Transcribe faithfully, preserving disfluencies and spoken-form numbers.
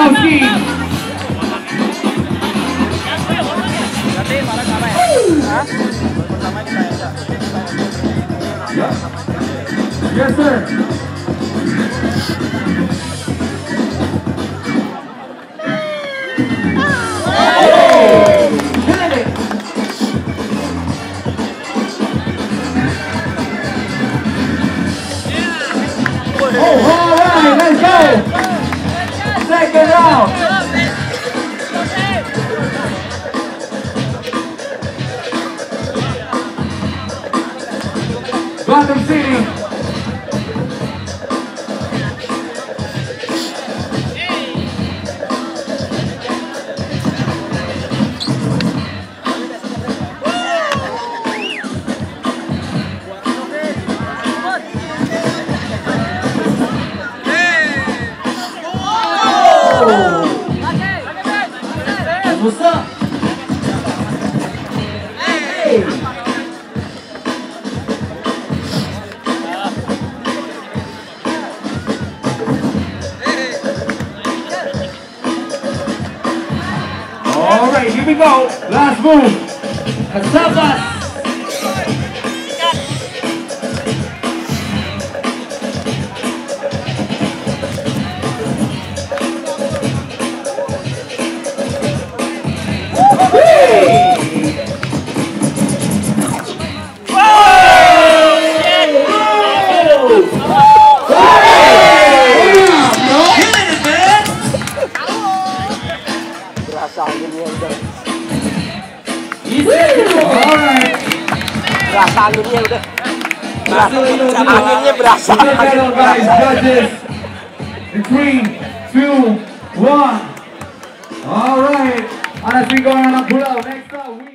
Kowski. Yes, sir. Oh, all right, let's go. Second round. Gotham City. What's up? Hey! All right, here we go. Last move. Asabas. Berasa anginnya udah. Alright. Berasa anginnya udah. Berasa anginnya berasa. Guys, judges. In three, two, one. Alright. Anas Vigo and Pulau. Next up, we